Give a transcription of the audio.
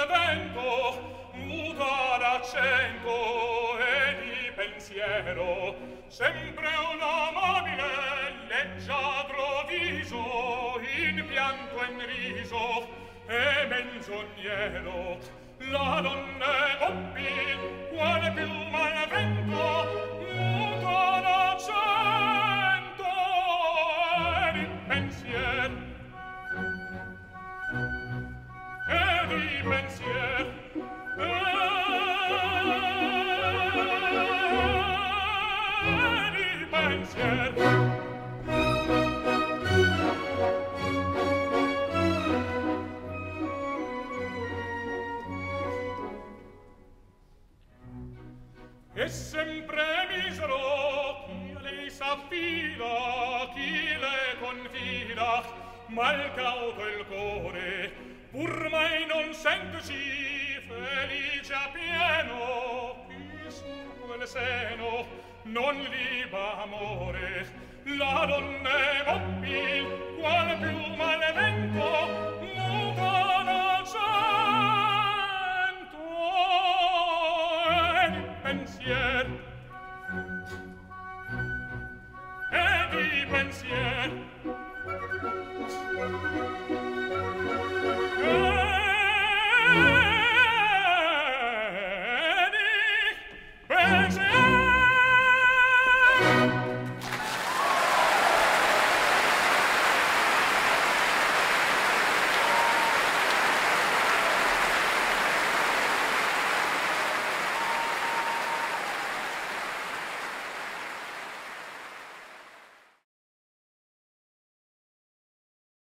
vento, muta d'accento e di pensiero, sempre un amabile leggiadro viso, in pianto e in riso e menzognero. La donna è oppi, quale piuma al vento, muta d'accento e di pensiero. E di pensier, e di pensier. E sempre misero chi a lei s'affida, chi le confida, mal cauto il core, pur mai non sentosi felice a pieno, chi su quel seno non liba amore. La donna è mobile, qual piuma al vento,